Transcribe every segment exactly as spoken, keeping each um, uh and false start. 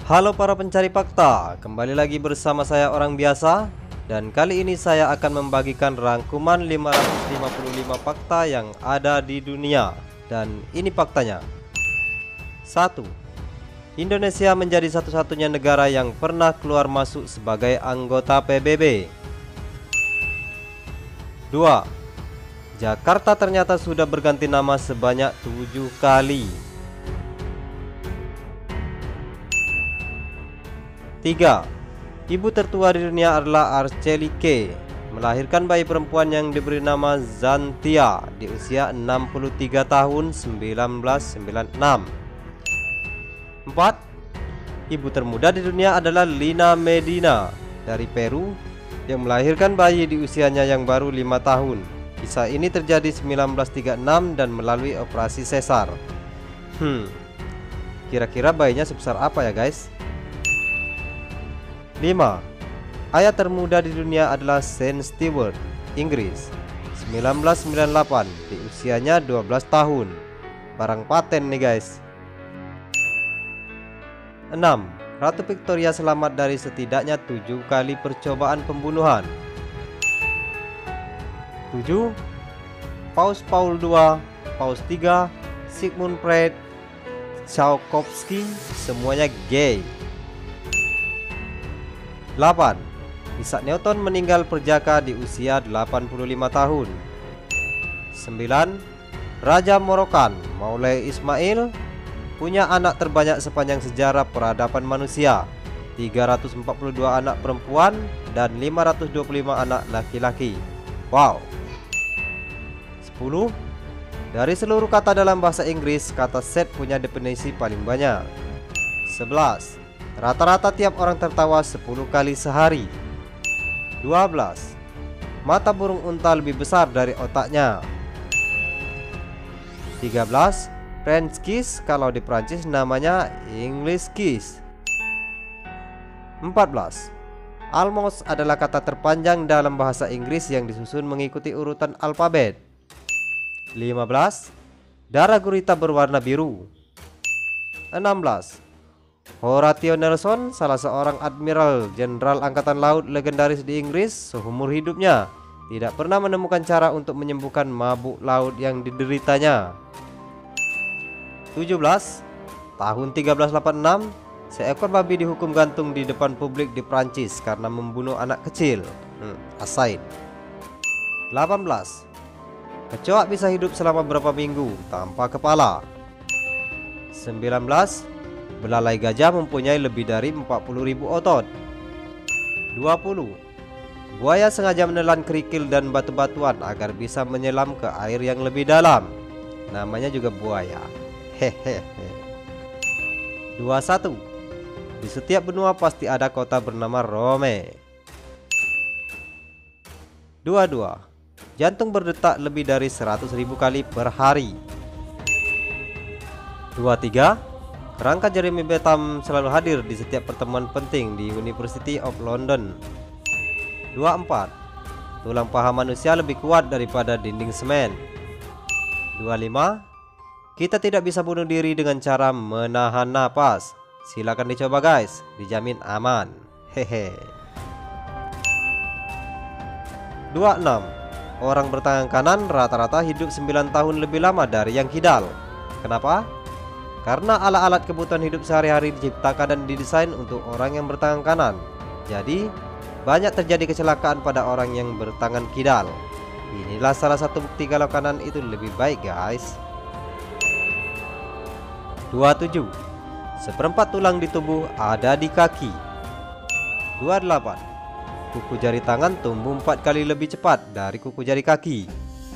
Halo para pencari fakta, kembali lagi bersama saya orang biasa. Dan kali ini saya akan membagikan rangkuman lima ratus lima puluh lima fakta yang ada di dunia. Dan ini faktanya. Satu. Indonesia menjadi satu-satunya negara yang pernah keluar masuk sebagai anggota P B B. Dua. Jakarta ternyata sudah berganti nama sebanyak tujuh kali. Tiga. Ibu tertua di dunia adalah Arcelike, melahirkan bayi perempuan yang diberi nama Zantia di usia enam puluh tiga tahun seribu sembilan ratus sembilan puluh enam. Empat. Ibu termuda di dunia adalah Lina Medina dari Peru yang melahirkan bayi di usianya yang baru lima tahun. Kisah ini terjadi seribu sembilan ratus tiga puluh enam dan melalui operasi sesar. Hmm, kira-kira bayinya sebesar apa ya guys? Lima. Ayah termuda di dunia adalah Saint Stewart, Inggris, seribu sembilan ratus sembilan puluh delapan di usianya dua belas tahun. Barang paten nih guys. Enam. Ratu Victoria selamat dari setidaknya tujuh kali percobaan pembunuhan. Tujuh. Paus Paul kedua, Paus tiga, Sigmund Freud, Tchaikovsky semuanya gay. Delapan. Isaac Newton meninggal perjaka di usia delapan puluh lima tahun. Sembilan. Raja Morokan Maulay Ismail punya anak terbanyak sepanjang sejarah peradaban manusia, tiga ratus empat puluh dua anak perempuan dan lima ratus dua puluh lima anak laki-laki. Wow. Sepuluh. Dari seluruh kata dalam bahasa Inggris, kata set punya definisi paling banyak. Sebelas. Rata-rata tiap orang tertawa sepuluh kali sehari. Dua belas. Mata burung unta lebih besar dari otaknya. Tiga belas. French kiss kalau di Prancis namanya English kiss. Empat belas. Almost adalah kata terpanjang dalam bahasa Inggris yang disusun mengikuti urutan alfabet. Lima belas. Darah gurita berwarna biru. Enam belas. Horatio Nelson, salah seorang admiral jenderal angkatan laut legendaris di Inggris, seumur hidupnya tidak pernah menemukan cara untuk menyembuhkan mabuk laut yang dideritanya. Tujuh belas. Tahun seribu tiga ratus delapan puluh enam, seekor babi dihukum gantung di depan publik di Prancis karena membunuh anak kecil. hmm, Asain. Delapan belas. Kecoak bisa hidup selama berapa minggu tanpa kepala. Sembilan belas. Belalai gajah mempunyai lebih dari empat puluh ribu otot. Dua puluh. Buaya sengaja menelan kerikil dan batu-batuan agar bisa menyelam ke air yang lebih dalam. Namanya juga buaya. Hehehe. Dua puluh satu. Di setiap benua pasti ada kota bernama Rome. Dua puluh dua. Jantung berdetak lebih dari seratus ribu kali per hari. Dua puluh tiga. Kerangka Jeremy Bentham selalu hadir di setiap pertemuan penting di University of London. Dua puluh empat. Tulang paha manusia lebih kuat daripada dinding semen. Dua puluh lima. Kita tidak bisa bunuh diri dengan cara menahan napas. Silakan dicoba guys, dijamin aman. Hehe. Dua puluh enam. Orang bertangan kanan rata-rata hidup sembilan tahun lebih lama dari yang kidal. Kenapa? Karena alat-alat kebutuhan hidup sehari-hari diciptakan dan didesain untuk orang yang bertangan kanan. Jadi, banyak terjadi kecelakaan pada orang yang bertangan kidal. Inilah salah satu bukti kalau kanan itu lebih baik guys. Dua puluh tujuh. Seperempat tulang di tubuh ada di kaki. Dua puluh delapan. Kuku jari tangan tumbuh empat kali lebih cepat dari kuku jari kaki.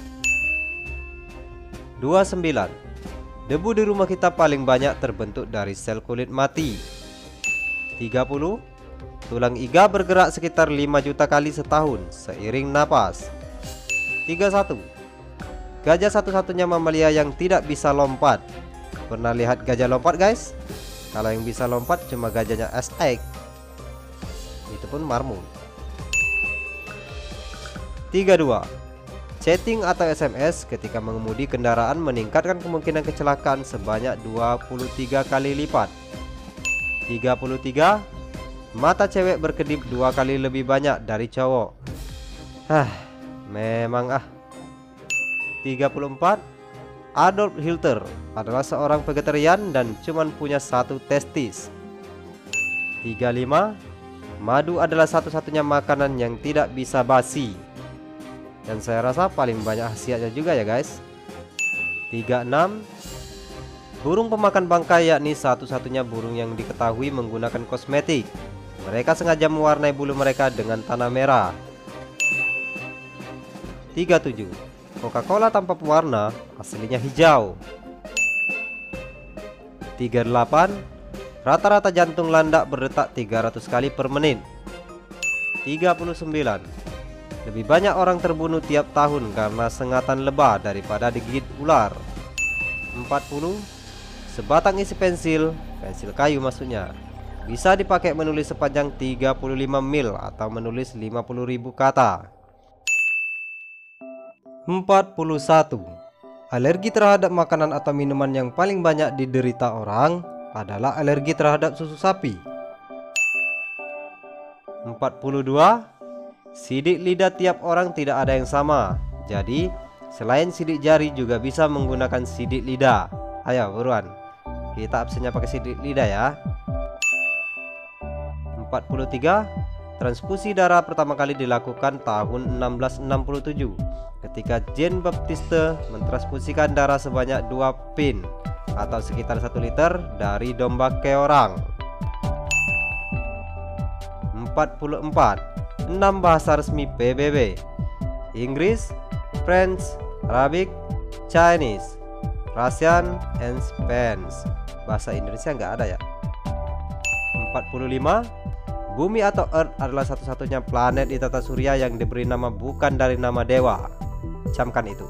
Dua puluh sembilan. Debu di rumah kita paling banyak terbentuk dari sel kulit mati. Tiga puluh. Tulang iga bergerak sekitar lima juta kali setahun seiring napas. Tiga puluh satu. Gajah satu-satunya mamalia yang tidak bisa lompat. Pernah lihat gajah lompat guys? Kalau yang bisa lompat cuma gajahnya Aztec. Itu pun marmut. Tiga puluh dua. Chatting atau S M S ketika mengemudi kendaraan meningkatkan kemungkinan kecelakaan sebanyak dua puluh tiga kali lipat. tiga puluh tiga. Mata cewek berkedip dua kali lebih banyak dari cowok. Hah, memang ah. tiga puluh empat. Adolf Hitler adalah seorang vegetarian dan cuman punya satu testis. tiga puluh lima. Madu adalah satu-satunya makanan yang tidak bisa basi. Dan saya rasa paling banyak khasiatnya juga ya guys. tiga puluh enam. Burung pemakan bangkai yakni satu-satunya burung yang diketahui menggunakan kosmetik. Mereka sengaja mewarnai bulu mereka dengan tanah merah. tiga puluh tujuh. Coca-Cola tanpa pewarna aslinya hijau. tiga puluh delapan. Rata-rata jantung landak berdetak tiga ratus kali per menit. tiga puluh sembilan. Lebih banyak orang terbunuh tiap tahun karena sengatan lebah daripada digigit ular. empat puluh. Sebatang isi pensil, pensil kayu maksudnya, bisa dipakai menulis sepanjang tiga puluh lima mil atau menulis lima puluh ribu kata. empat puluh satu. Alergi terhadap makanan atau minuman yang paling banyak diderita orang adalah alergi terhadap susu sapi. empat puluh dua. Sidik lidah tiap orang tidak ada yang sama. Jadi, selain sidik jari juga bisa menggunakan sidik lidah. Ayo buruan, kita absennya pakai sidik lidah ya. empat puluh tiga. Transfusi darah pertama kali dilakukan tahun enam belas enam puluh tujuh ketika Jean Baptiste mentransfusikan darah sebanyak dua pin atau sekitar satu liter dari domba ke orang. empat puluh empat. enam bahasa resmi P B B: Inggris, French, Arabic, Chinese, Russian, and Spanish. Bahasa Indonesia nggak ada ya. empat puluh lima. Bumi atau Earth adalah satu-satunya planet di tata surya yang diberi nama bukan dari nama dewa. Camkan itu.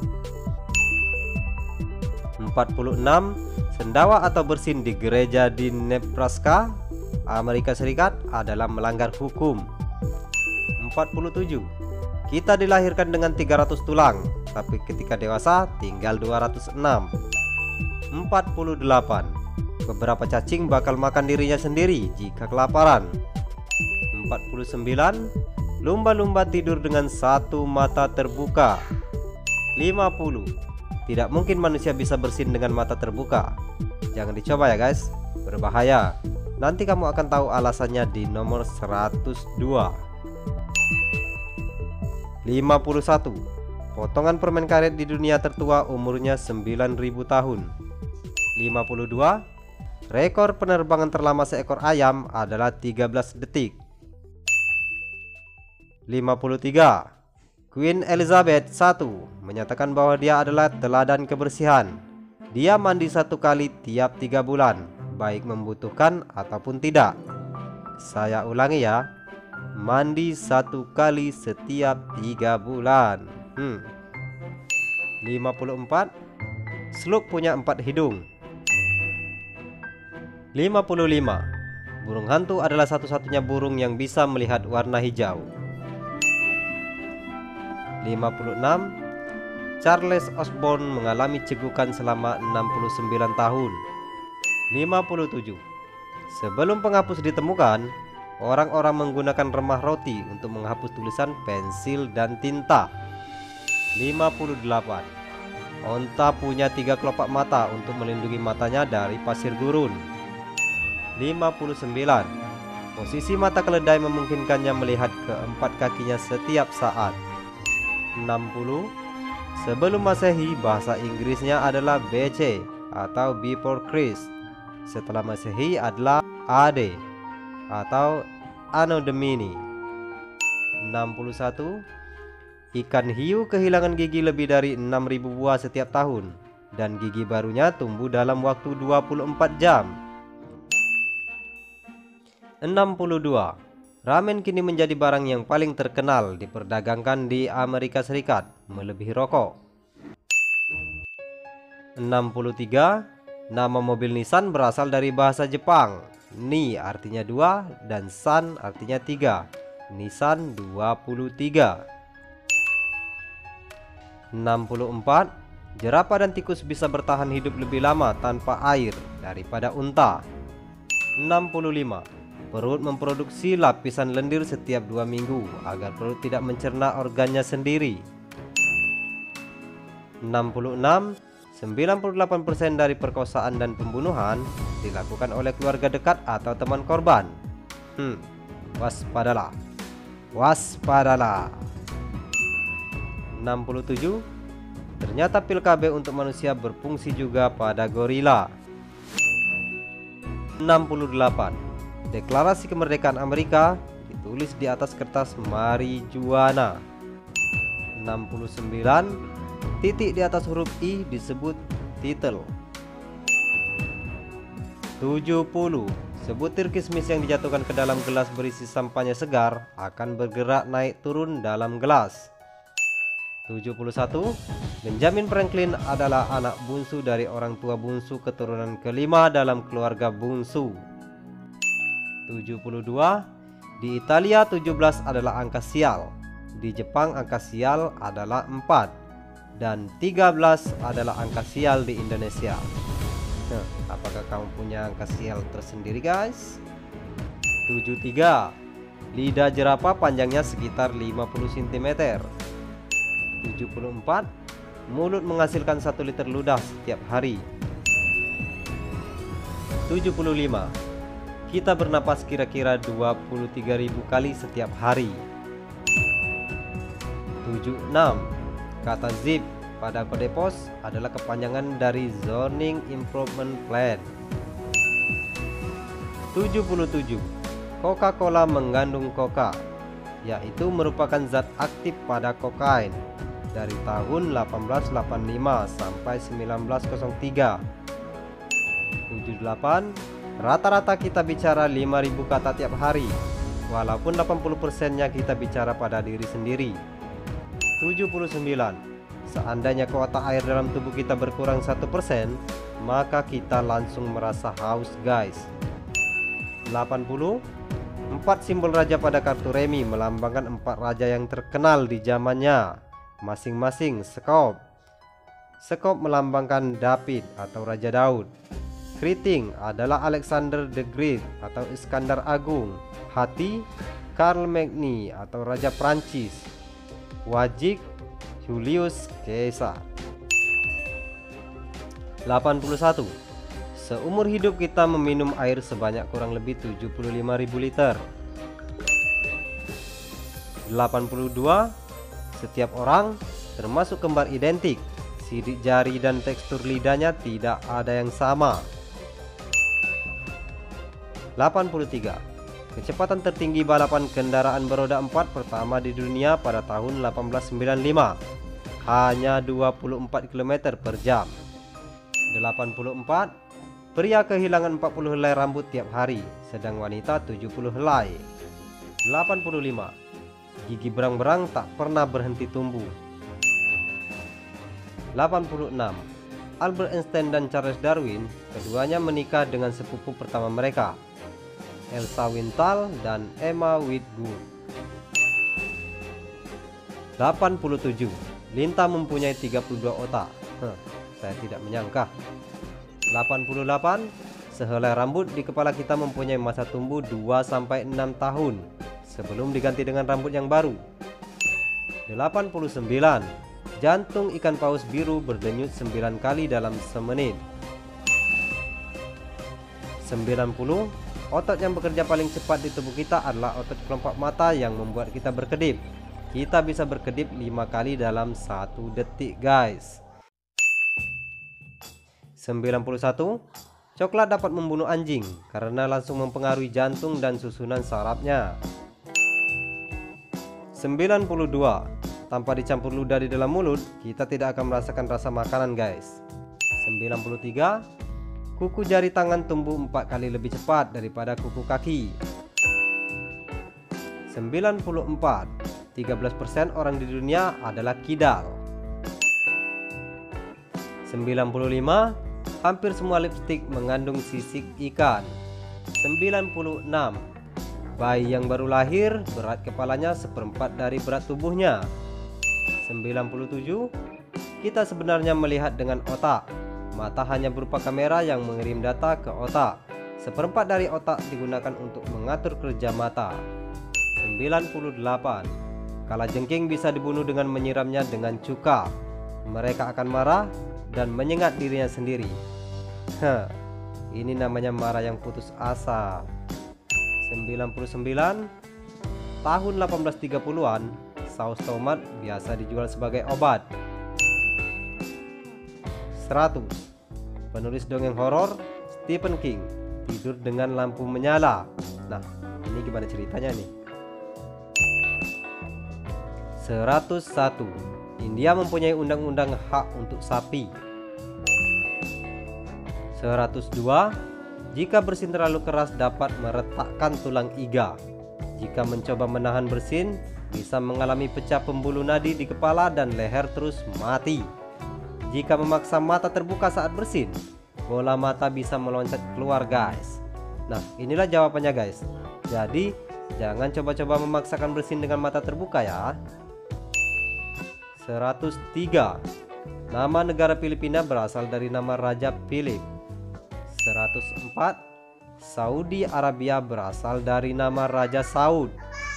empat puluh enam. Sendawa atau bersin di gereja di Nebraska, Amerika Serikat adalah melanggar hukum. empat puluh tujuh. Kita dilahirkan dengan tiga ratus tulang, tapi ketika dewasa tinggal dua ratus enam. empat puluh delapan. Beberapa cacing bakal makan dirinya sendiri jika kelaparan. empat puluh sembilan. Lumba-lumba tidur dengan satu mata terbuka. lima puluh. Tidak mungkin manusia bisa bersin dengan mata terbuka. Jangan dicoba ya guys, berbahaya. Nanti kamu akan tahu alasannya di nomor seratus dua. lima puluh satu. Potongan permen karet di dunia tertua umurnya sembilan ribu tahun. lima puluh dua. Rekor penerbangan terlama seekor ayam adalah tiga belas detik. lima puluh tiga. Queen Elizabeth satu menyatakan bahwa dia adalah teladan kebersihan. Dia mandi satu kali tiap tiga bulan, baik membutuhkan ataupun tidak. Saya ulangi ya, mandi satu kali setiap tiga bulan. hmm. lima puluh empat. Slug punya empat hidung. lima puluh lima. Burung hantu adalah satu-satunya burung yang bisa melihat warna hijau. lima puluh enam. Charles Osborne mengalami cegukan selama enam puluh sembilan tahun. lima puluh tujuh. Sebelum penghapus ditemukan, orang-orang menggunakan remah roti untuk menghapus tulisan, pensil, dan tinta. lima puluh delapan. Onta punya tiga kelopak mata untuk melindungi matanya dari pasir gurun. lima puluh sembilan. Posisi mata keledai memungkinkannya melihat keempat kakinya setiap saat. enam puluh. Sebelum Masehi, bahasa Inggrisnya adalah B C atau Before Christ. Setelah Masehi adalah A D atau Anno Domini. enam puluh satu. Ikan hiu kehilangan gigi lebih dari enam ribu buah setiap tahun, dan gigi barunya tumbuh dalam waktu dua puluh empat jam. enam puluh dua. Ramen kini menjadi barang yang paling terkenal diperdagangkan di Amerika Serikat, melebihi rokok. enam puluh tiga. Nama mobil Nissan berasal dari bahasa Jepang. Ni artinya dua dan san artinya tiga. Nissan dua puluh tiga. enam puluh empat. Jerapah dan tikus bisa bertahan hidup lebih lama tanpa air daripada unta. enam puluh lima. Perut memproduksi lapisan lendir setiap dua minggu agar perut tidak mencerna organnya sendiri. enam puluh enam. sembilan puluh delapan persen dari perkosaan dan pembunuhan dilakukan oleh keluarga dekat atau teman korban. Hmm, waspadalah. Waspadalah. enam puluh tujuh. Ternyata pil K B untuk manusia berfungsi juga pada gorila. enam puluh delapan. Deklarasi Kemerdekaan Amerika ditulis di atas kertas marijuana. enam puluh sembilan. Titik di atas huruf I disebut titel. tujuh puluh. Sebutir kismis yang dijatuhkan ke dalam gelas berisi sampahnya segar akan bergerak naik turun dalam gelas. tujuh puluh satu. Benjamin Franklin adalah anak bungsu dari orang tua bungsu keturunan kelima dalam keluarga bungsu. tujuh puluh dua. Di Italia tujuh belas adalah angka sial. Di Jepang angka sial adalah empat. Dan tiga belas adalah angka sial di Indonesia. Nah, apakah kamu punya angka sial tersendiri, guys? tujuh puluh tiga. Lidah jerapah panjangnya sekitar lima puluh sentimeter. tujuh puluh empat. Mulut menghasilkan satu liter ludah setiap hari. tujuh puluh lima. Kita bernapas kira-kira dua puluh tiga ribu kali setiap hari. tujuh puluh enam. Kata zip pada kode pos adalah kepanjangan dari Zoning Improvement Plan. tujuh puluh tujuh. Coca-Cola mengandung coca, yaitu merupakan zat aktif pada kokain dari tahun delapan belas delapan puluh lima sampai sembilan belas nol tiga. tujuh puluh delapan. Rata-rata kita bicara lima ribu kata tiap hari, walaupun delapan puluh persennya kita bicara pada diri sendiri. tujuh puluh sembilan. Seandainya kuota air dalam tubuh kita berkurang satu persen, maka kita langsung merasa haus, guys. delapan puluh. Empat simbol raja pada kartu remi melambangkan empat raja yang terkenal di zamannya, masing-masing Skop. Skop melambangkan David atau Raja Daud. Keriting adalah Alexander the Great atau Iskandar Agung. Hati, Karl Magny atau Raja Prancis. Wajik, Julius Caesar. delapan puluh satu. Seumur hidup kita meminum air sebanyak kurang lebih tujuh puluh lima ribu liter. delapan puluh dua. Setiap orang, termasuk kembar identik, sidik jari dan tekstur lidahnya tidak ada yang sama. delapan puluh tiga. Kecepatan tertinggi balapan kendaraan beroda empat pertama di dunia pada tahun delapan belas sembilan puluh lima hanya dua puluh empat kilometer per jam. delapan puluh empat. Pria kehilangan empat puluh helai rambut tiap hari, sedang wanita tujuh puluh helai. delapan puluh lima. Gigi berang-berang tak pernah berhenti tumbuh. delapan puluh enam. Albert Einstein dan Charles Darwin keduanya menikah dengan sepupu pertama mereka, Elsa Wintal dan Emma Whitgood. delapan puluh tujuh. Lintah mempunyai tiga puluh dua otak. Huh, saya tidak menyangka. delapan puluh delapan. Sehelai rambut di kepala kita mempunyai masa tumbuh dua sampai enam tahun sebelum diganti dengan rambut yang baru. delapan puluh sembilan. Jantung ikan paus biru berdenyut sembilan kali dalam semenit. sembilan puluh. Otot yang bekerja paling cepat di tubuh kita adalah otot kelopak mata yang membuat kita berkedip. Kita bisa berkedip lima kali dalam satu detik, guys. sembilan puluh satu. Coklat dapat membunuh anjing karena langsung mempengaruhi jantung dan susunan sarafnya. sembilan puluh dua. Tanpa dicampur ludah di dalam mulut, kita tidak akan merasakan rasa makanan, guys. sembilan puluh tiga. Kuku jari tangan tumbuh empat kali lebih cepat daripada kuku kaki. sembilan puluh empat. tiga belas persen orang di dunia adalah kidal. sembilan puluh lima. Hampir semua lipstik mengandung sisik ikan. sembilan puluh enam. Bayi yang baru lahir berat kepalanya seperempat dari berat tubuhnya. sembilan puluh tujuh. Kita sebenarnya melihat dengan otak. Mata hanya berupa kamera yang mengirim data ke otak. Seperempat dari otak digunakan untuk mengatur kerja mata. Sembilan puluh delapan. Kalajengking bisa dibunuh dengan menyiramnya dengan cuka. Mereka akan marah dan menyengat dirinya sendiri. Hah, ini namanya marah yang putus asa. Sembilan puluh sembilan. Tahun delapan belas tiga puluhan, saus tomat biasa dijual sebagai obat. Seratus. Penulis dongeng horor Stephen King tidur dengan lampu menyala. Nah, ini gimana ceritanya nih? Seratus satu. India mempunyai undang-undang hak untuk sapi. Seratus dua. Jika bersin terlalu keras dapat meretakkan tulang iga. Jika mencoba menahan bersin, bisa mengalami pecah pembuluh nadi di kepala dan leher terus mati. Jika memaksa mata terbuka saat bersin, bola mata bisa meloncat keluar guys. Nah, inilah jawabannya guys. Jadi jangan coba-coba memaksakan bersin dengan mata terbuka ya. Seratus tiga. Nama negara Filipina berasal dari nama Raja Philip. Seratus empat. Saudi Arabia berasal dari nama Raja Saud.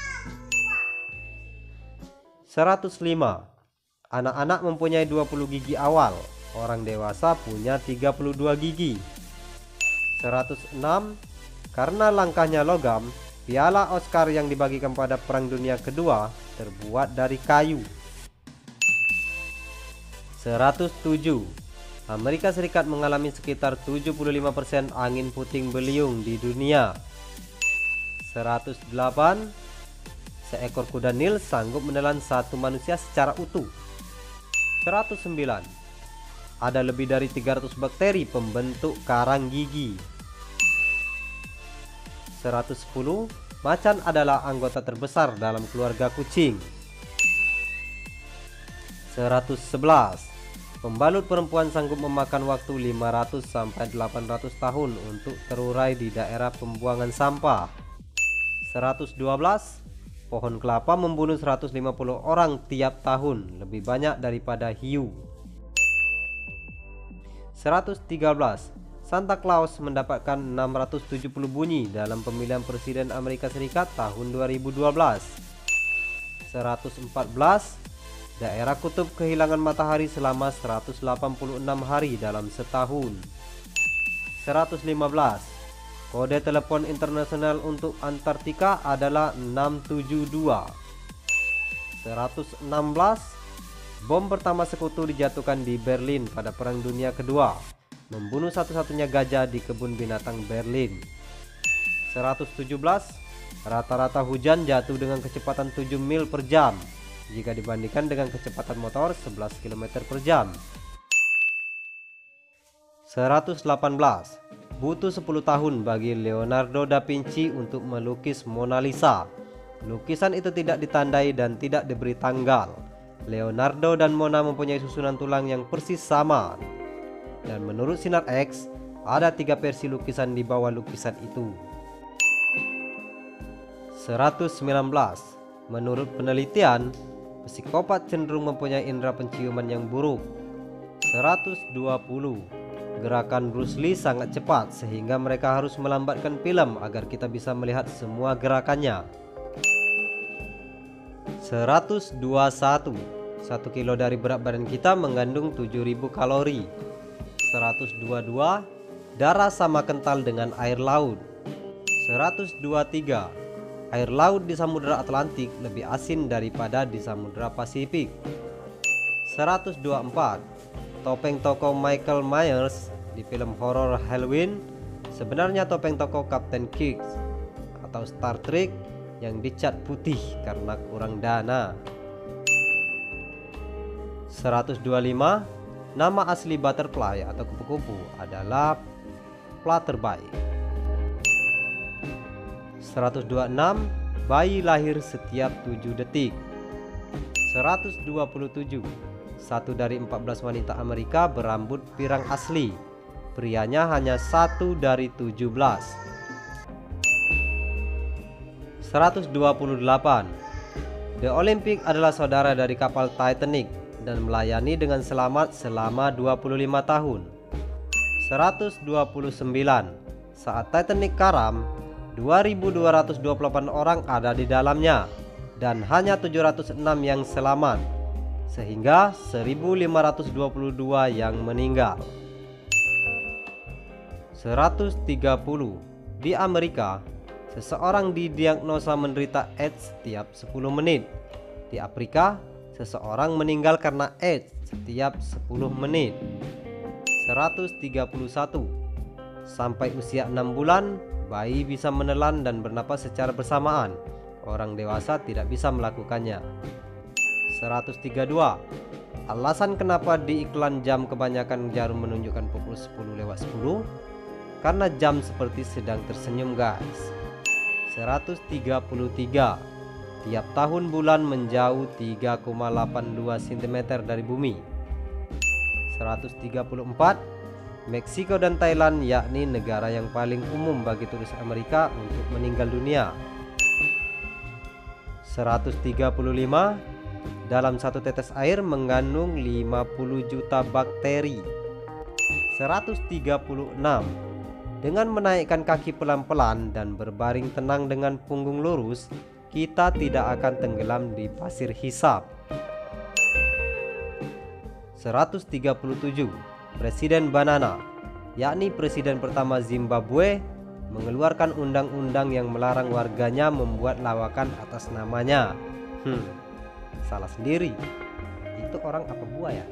Seratus lima. Anak-anak mempunyai dua puluh gigi awal. Orang dewasa punya tiga puluh dua gigi. Seratus enam. Karena langkahnya logam, piala Oscar yang dibagikan pada Perang Dunia Kedua terbuat dari kayu. Seratus tujuh. Amerika Serikat mengalami sekitar tujuh puluh lima persen angin puting beliung di dunia. Seratus delapan. Seekor kuda Nil sanggup menelan satu manusia secara utuh. Seratus sembilan. Ada lebih dari tiga ratus bakteri pembentuk karang gigi. Seratus sepuluh. Macan adalah anggota terbesar dalam keluarga kucing. Seratus sebelas. Pembalut perempuan sanggup memakan waktu lima ratus sampai delapan ratus tahun untuk terurai di daerah pembuangan sampah. Seratus dua belas. Pohon kelapa membunuh seratus lima puluh orang tiap tahun, lebih banyak daripada hiu. Seratus tiga belas. Santa Claus mendapatkan enam ratus tujuh puluh bunyi dalam pemilihan presiden Amerika Serikat tahun dua ribu dua belas. Seratus empat belas. Daerah kutub kehilangan matahari selama seratus delapan puluh enam hari dalam setahun. Seratus lima belas. Kode telepon internasional untuk Antartika adalah enam tujuh dua. Seratus enam belas. Bom pertama sekutu dijatuhkan di Berlin pada Perang Dunia Kedua, membunuh satu-satunya gajah di kebun binatang Berlin. Seratus tujuh belas. Rata-rata hujan jatuh dengan kecepatan tujuh mil per jam jika dibandingkan dengan kecepatan motor sebelas kilometer per jam. Seratus delapan belas. Butuh sepuluh tahun bagi Leonardo da Vinci untuk melukis Mona Lisa. Lukisan itu tidak ditandai dan tidak diberi tanggal. Leonardo dan Mona mempunyai susunan tulang yang persis sama. Dan menurut Sinar X, ada tiga versi lukisan di bawah lukisan itu. Seratus sembilan belas. Menurut penelitian, psikopat cenderung mempunyai indera penciuman yang buruk. Seratus dua puluh. Gerakan Bruce Lee sangat cepat sehingga mereka harus melambatkan film agar kita bisa melihat semua gerakannya. Seratus dua puluh satu. satu kilo dari berat badan kita mengandung tujuh ribu kalori. Seratus dua puluh dua. Darah sama kental dengan air laut. Seratus dua puluh tiga. Air laut di Samudra Atlantik lebih asin daripada di Samudra Pasifik. Seratus dua puluh empat. Topeng tokoh Michael Myers di film horor Halloween sebenarnya topeng tokoh Captain Kirk atau Star Trek yang dicat putih karena kurang dana. Seratus dua puluh lima. Nama asli butterfly atau kupu-kupu adalah flutterby. Seratus dua puluh enam. Bayi lahir setiap tujuh detik. Seratus dua puluh tujuh. Satu dari empat belas wanita Amerika berambut pirang asli. Prianya hanya satu dari tujuh belas. Seratus dua puluh delapan. The Olympic adalah saudara dari kapal Titanic dan melayani dengan selamat selama dua puluh lima tahun. Seratus dua puluh sembilan. Saat Titanic karam, dua ribu dua ratus dua puluh delapan orang ada di dalamnya dan hanya tujuh ratus enam yang selamat, sehingga seribu lima ratus dua puluh dua yang meninggal. seratus tiga puluh. Di Amerika, seseorang didiagnosa menderita AIDS setiap sepuluh menit. Di Afrika, seseorang meninggal karena AIDS setiap sepuluh menit. seratus tiga puluh satu. Sampai usia enam bulan, bayi bisa menelan dan bernapas secara bersamaan. Orang dewasa tidak bisa melakukannya. seratus tiga puluh dua. Alasan kenapa di iklan jam kebanyakan jarum menunjukkan pukul sepuluh lewat sepuluh? Karena jam seperti sedang tersenyum, guys. seratus tiga puluh tiga. Tiap tahun bulan menjauh tiga koma delapan dua sentimeter dari bumi. seratus tiga puluh empat. Meksiko dan Thailand yakni negara yang paling umum bagi turis Amerika untuk meninggal dunia. seratus tiga puluh lima. Dalam satu tetes air mengandung lima puluh juta bakteri. seratus tiga puluh enam. Dengan menaikkan kaki pelan-pelan dan berbaring tenang dengan punggung lurus, kita tidak akan tenggelam di pasir hisap. seratus tiga puluh tujuh. Presiden Banana, yakni presiden pertama Zimbabwe, mengeluarkan undang-undang yang melarang warganya membuat lawakan atas namanya. Hmm, salah sendiri. Itu orang apa buaya?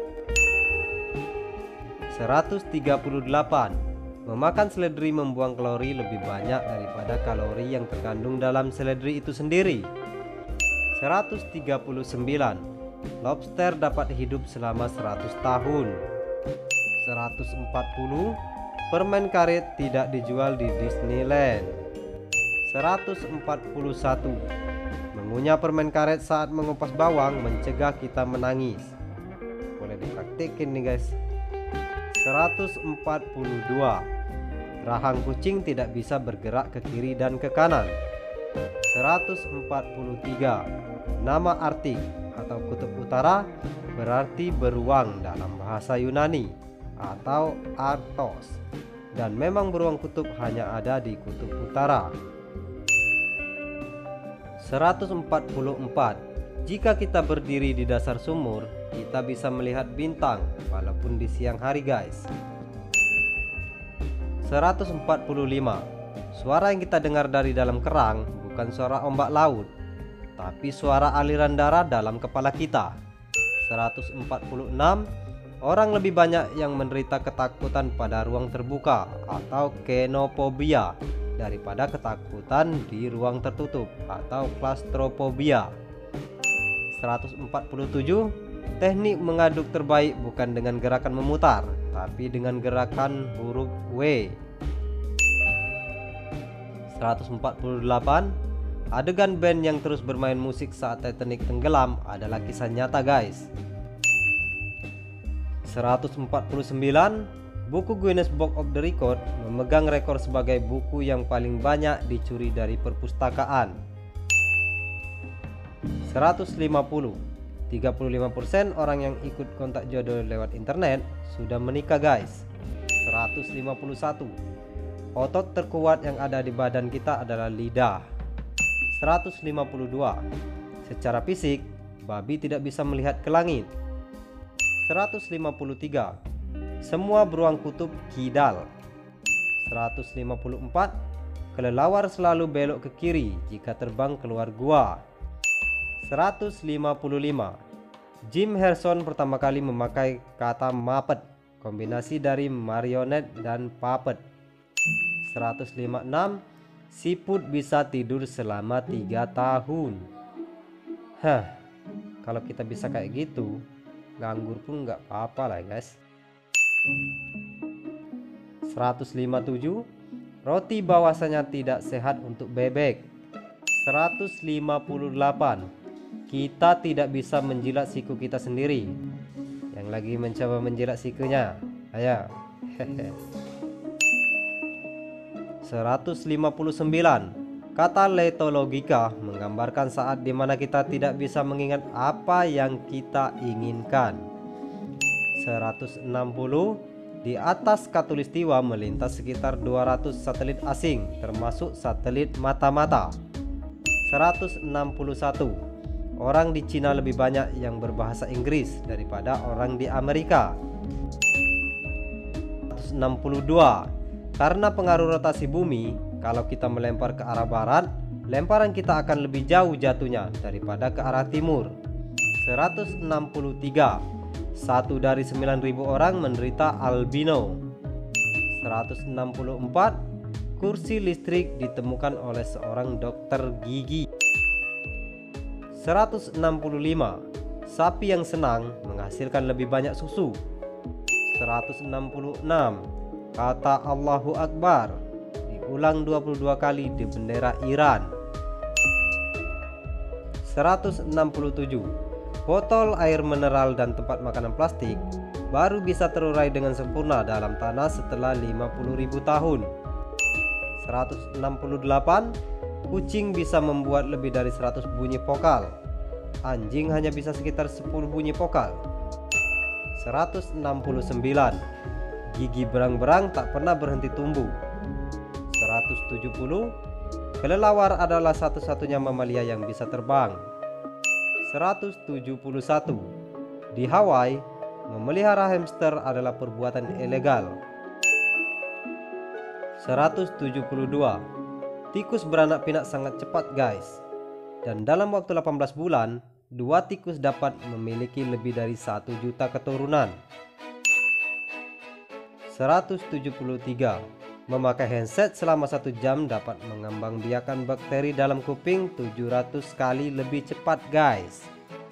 seratus tiga puluh delapan. Memakan seledri membuang kalori lebih banyak daripada kalori yang terkandung dalam seledri itu sendiri. seratus tiga puluh sembilan. Lobster dapat hidup selama seratus tahun. seratus empat puluh. Permen karet tidak dijual di Disneyland. seratus empat puluh satu. Mengunyah permen karet saat mengupas bawang mencegah kita menangis. Boleh dipraktikin nih, guys. seratus empat puluh dua. Rahang kucing tidak bisa bergerak ke kiri dan ke kanan. seratus empat puluh tiga. Nama Arktik atau Kutub Utara berarti beruang dalam bahasa Yunani atau Arctos, dan memang beruang kutub hanya ada di Kutub Utara. seratus empat puluh empat. Jika kita berdiri di dasar sumur, kita bisa melihat bintang walaupun di siang hari, guys. seratus empat puluh lima. Suara yang kita dengar dari dalam kerang bukan suara ombak laut, tapi suara aliran darah dalam kepala kita. seratus empat puluh enam. Orang lebih banyak yang menderita ketakutan pada ruang terbuka atau kenofobia daripada ketakutan di ruang tertutup atau klaustrofobia. seratus empat puluh tujuh. Teknik mengaduk terbaik bukan dengan gerakan memutar, tapi dengan gerakan huruf W. seratus empat puluh delapan. Adegan band yang terus bermain musik saat Titanic tenggelam adalah kisah nyata, guys. seratus empat puluh sembilan. Buku Guinness Book of the Record memegang rekor sebagai buku yang paling banyak dicuri dari perpustakaan. seratus lima puluh. tiga puluh lima persen orang yang ikut kontak jodoh lewat internet sudah menikah, guys. seratus lima puluh satu. Otot terkuat yang ada di badan kita adalah lidah. seratus lima puluh dua. Secara fisik, babi tidak bisa melihat ke langit. seratus lima puluh tiga. Semua beruang kutub kidal. seratus lima puluh empat. Kelelawar selalu belok ke kiri jika terbang keluar gua. seratus lima puluh lima. Jim Henson pertama kali memakai kata Muppet, kombinasi dari marionet dan puppet. seratus lima puluh enam. Siput bisa tidur selama tiga tahun. Hah, kalau kita bisa kayak gitu, nganggur pun nggak apa-apa lah, guys. seratus lima puluh tujuh. Roti bahwasanya tidak sehat untuk bebek. seratus lima puluh delapan. Kita tidak bisa menjilat siku kita sendiri. Yang lagi mencoba menjilat sikunya, ayo. seratus lima puluh sembilan. Kata letologika menggambarkan saat dimana kita tidak bisa mengingat apa yang kita inginkan. seratus enam puluh. Di atas khatulistiwa melintas sekitar dua ratus satelit asing, termasuk satelit mata-mata. seratus enam puluh satu. Orang di Cina lebih banyak yang berbahasa Inggris daripada orang di Amerika. seratus enam puluh dua. Karena pengaruh rotasi bumi, kalau kita melempar ke arah barat, lemparan kita akan lebih jauh jatuhnya daripada ke arah timur. seratus enam puluh tiga. Satu dari sembilan ribu orang menderita albino. seratus enam puluh empat. Kursi listrik ditemukan oleh seorang dokter gigi. seratus enam puluh lima. Sapi yang senang menghasilkan lebih banyak susu. seratus enam puluh enam. Kata Allahu Akbar diulang dua puluh dua kali di bendera Iran. seratus enam puluh tujuh. Botol air mineral dan tempat makanan plastik baru bisa terurai dengan sempurna dalam tanah setelah lima puluh ribu tahun. seratus enam puluh delapan. Kucing bisa membuat lebih dari seratus bunyi vokal. Anjing hanya bisa sekitar sepuluh bunyi vokal. seratus enam puluh sembilan. Gigi berang-berang tak pernah berhenti tumbuh. seratus tujuh puluh. Kelelawar adalah satu-satunya mamalia yang bisa terbang. seratus tujuh puluh satu. Di Hawaii, memelihara hamster adalah perbuatan ilegal. seratus tujuh puluh dua. Tikus beranak pinak sangat cepat guys. Dan dalam waktu delapan belas bulan, dua tikus dapat memiliki lebih dari satu juta keturunan. seratus tujuh puluh tiga. Memakai handset selama satu jam dapat mengembangbiakan bakteri dalam kuping tujuh ratus kali lebih cepat guys.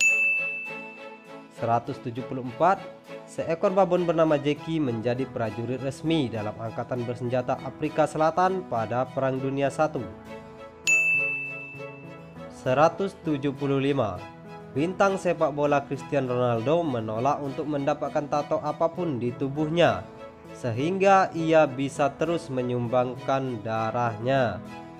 seratus tujuh puluh empat. Seekor babon bernama Jackie menjadi prajurit resmi dalam angkatan bersenjata Afrika Selatan pada Perang Dunia satu. seratus tujuh puluh lima. Bintang sepak bola Cristiano Ronaldo menolak untuk mendapatkan tato apapun di tubuhnya, sehingga ia bisa terus menyumbangkan darahnya.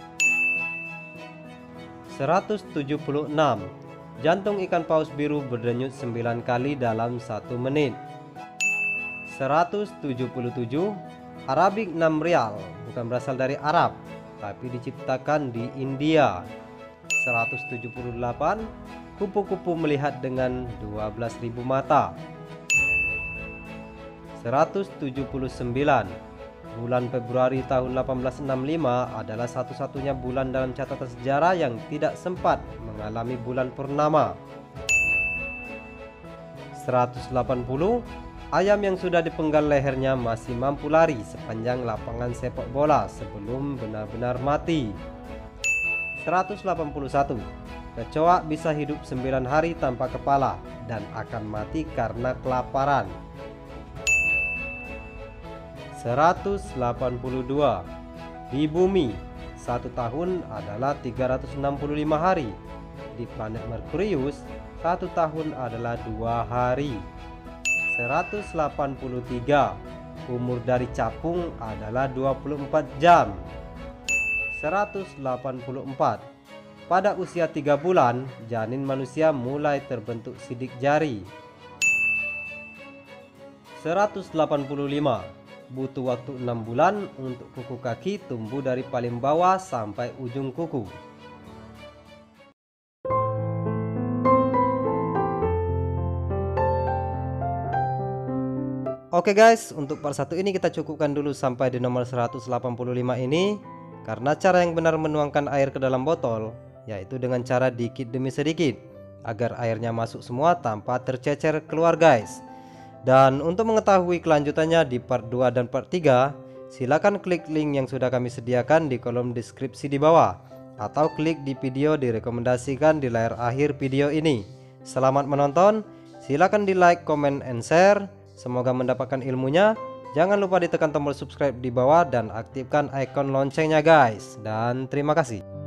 seratus tujuh puluh enam. Jantung ikan paus biru berdenyut sembilan kali dalam satu menit. seratus tujuh puluh tujuh. Arabic enam rial bukan berasal dari Arab, tapi diciptakan di India. seratus tujuh puluh delapan. Kupu-kupu melihat dengan dua belas ribu mata. seratus tujuh puluh sembilan. Bulan Februari tahun delapan belas enam puluh lima adalah satu-satunya bulan dalam catatan sejarah yang tidak sempat mengalami bulan purnama. seratus delapan puluh. Ayam yang sudah dipenggal lehernya masih mampu lari sepanjang lapangan sepak bola sebelum benar-benar mati. seratus delapan puluh satu. Kecoa bisa hidup sembilan hari tanpa kepala dan akan mati karena kelaparan. seratus delapan puluh dua. Di bumi, satu tahun adalah tiga ratus enam puluh lima hari. Di planet Merkurius, satu tahun adalah dua hari. seratus delapan puluh tiga. Umur dari capung adalah dua puluh empat jam. seratus delapan puluh empat. Pada usia tiga bulan, janin manusia mulai terbentuk sidik jari. seratus delapan puluh lima. Butuh waktu enam bulan untuk kuku kaki tumbuh dari paling bawah sampai ujung kuku. Oke guys, untuk part satu ini kita cukupkan dulu sampai di nomor seratus delapan puluh lima ini. Karena cara yang benar menuangkan air ke dalam botol, yaitu dengan cara dikit demi sedikit, agar airnya masuk semua tanpa tercecer keluar guys. Dan untuk mengetahui kelanjutannya di part dua dan part tiga, silakan klik link yang sudah kami sediakan di kolom deskripsi di bawah, atau klik di video direkomendasikan di layar akhir video ini. Selamat menonton, silakan di like, comment, and share. Semoga mendapatkan ilmunya. Jangan lupa ditekan tombol subscribe di bawah dan aktifkan icon loncengnya guys. Dan terima kasih.